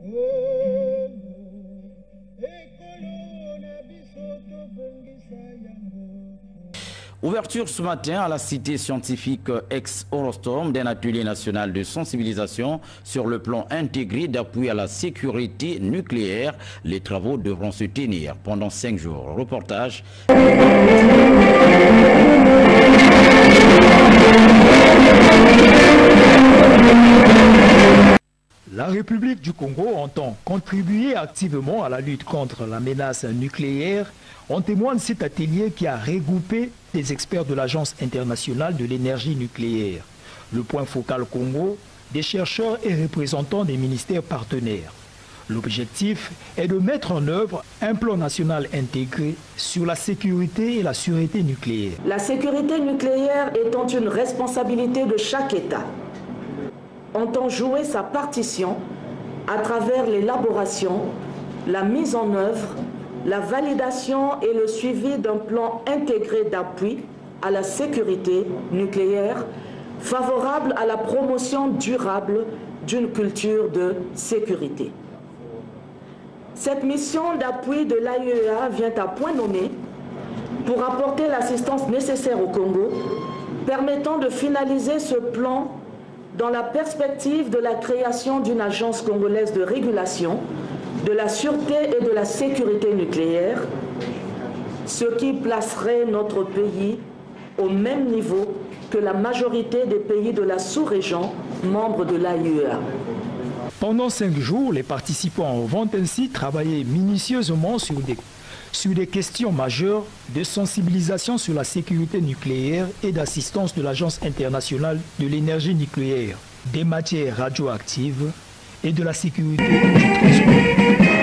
Ouverture ce matin à la cité scientifique ex-Eurostorm d'un atelier national de sensibilisation sur le plan intégré d'appui à la sécurité nucléaire. Les travaux devront se tenir pendant 5 jours. Reportage. La République du Congo entend contribuer activement à la lutte contre la menace nucléaire. On témoigne cet atelier qui a regroupé des experts de l'Agence internationale de l'énergie nucléaire. Le point focal Congo, des chercheurs et représentants des ministères partenaires. L'objectif est de mettre en œuvre un plan national intégré sur la sécurité et la sûreté nucléaire. La sécurité nucléaire étant une responsabilité de chaque État, entend jouer sa partition à travers l'élaboration, la mise en œuvre, la validation et le suivi d'un plan intégré d'appui à la sécurité nucléaire favorable à la promotion durable d'une culture de sécurité. Cette mission d'appui de l'AIEA vient à point nommé pour apporter l'assistance nécessaire au Congo, permettant de finaliser ce plan dans la perspective de la création d'une agence congolaise de régulation de la sûreté et de la sécurité nucléaire, ce qui placerait notre pays au même niveau que la majorité des pays de la sous-région membres de l'AIEA. Pendant 5 jours, les participants vont ainsi travailler minutieusement sur des questions majeures de sensibilisation sur la sécurité nucléaire et d'assistance de l'Agence internationale de l'énergie nucléaire, des matières radioactives et de la sécurité du transport.